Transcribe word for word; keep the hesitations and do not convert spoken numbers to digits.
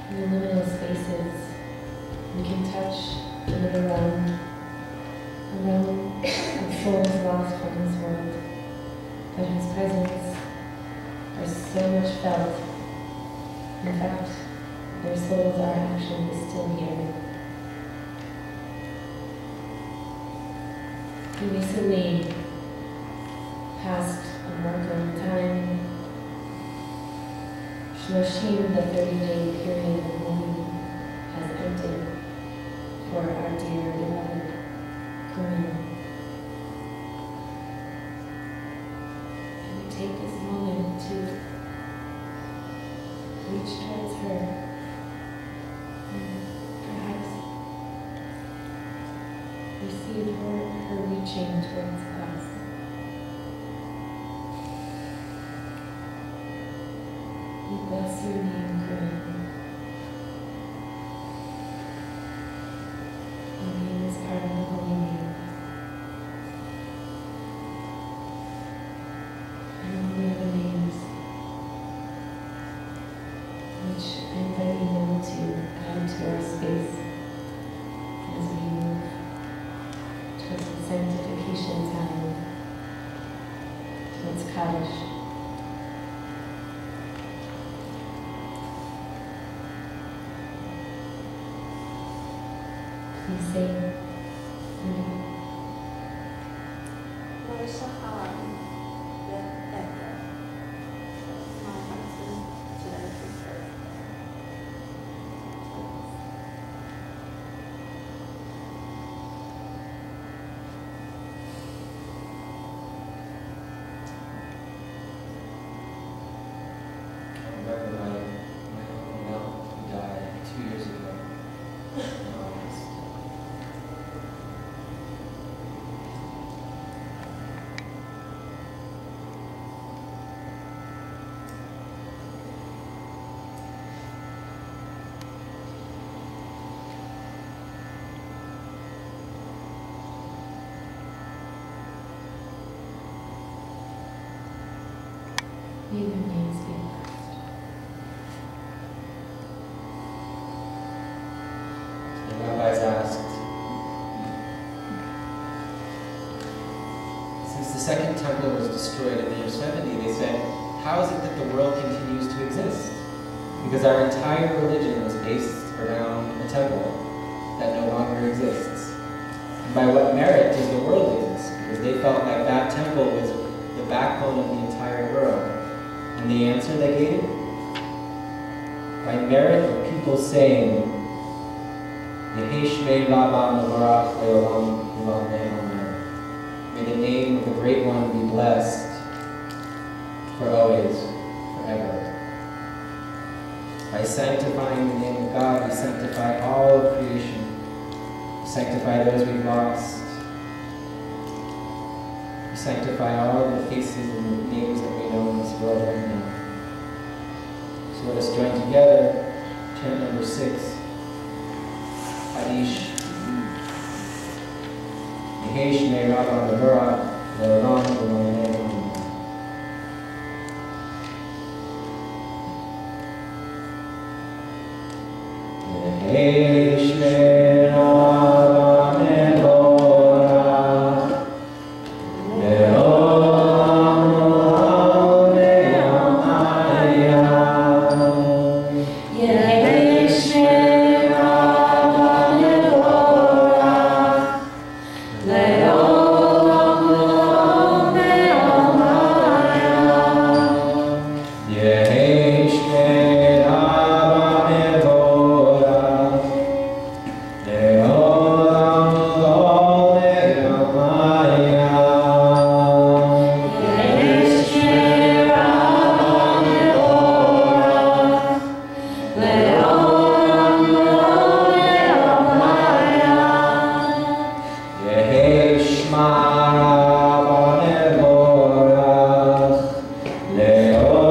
in the liminal spaces, we can touch the little realm, a realm of souls lost from this world, but whose presence are so much felt. In fact, their souls are actually still here. We recently passed a mark of time, Shloshim, the thirty-day period of mourning, has ended for our dear beloved Kirtan. And we take this moment to reach towards her, and perhaps receive her, her reaching towards us. We bless your name, Kirtan. Your name is part of the holy name. And all the other names, which I invite you now to add to our space as we move towards the sanctification time, towards Kaddish. Please say, Har Shalom, the Becca. My husband today is first. Remember my, my uncle Mel, who died two years ago in August. may your names be blessed. The rabbis asked, since the second temple was destroyed in the year seventy, they said, how is it that the world continues to exist? Because our entire religion was based around a temple that no longer exists. And by what merit does the world exist? Because they felt like that temple was the backbone of the entire world. And the answer they gave? By merit of people saying, Yehi Shmei Rabba Mevorach Le'olam U'Amen Amen. May the name of the Great One be blessed for always, forever. By sanctifying the name of God, we sanctify all of creation. We sanctify those we've lost. We sanctify all of the faces and the names that we know in this world right now. So let us join together, chant number six. Kaddish. Yehi Shmei Rabba Mevorach Le'olam U'Amen Amen. Yehi Shmei Rabba Mevorach Le'olam U'Amen Amen. Yehi Shmei Rabba Mevorach Le'olam U'Amen Amen. Yehi Shmei Rabba Mevorach Le'olam U'Amen Amen. Yehi Shmei Rabba Mevorach Le'olam U'Amen Amen. Yehi Shma Rabba Mevorach Le'olam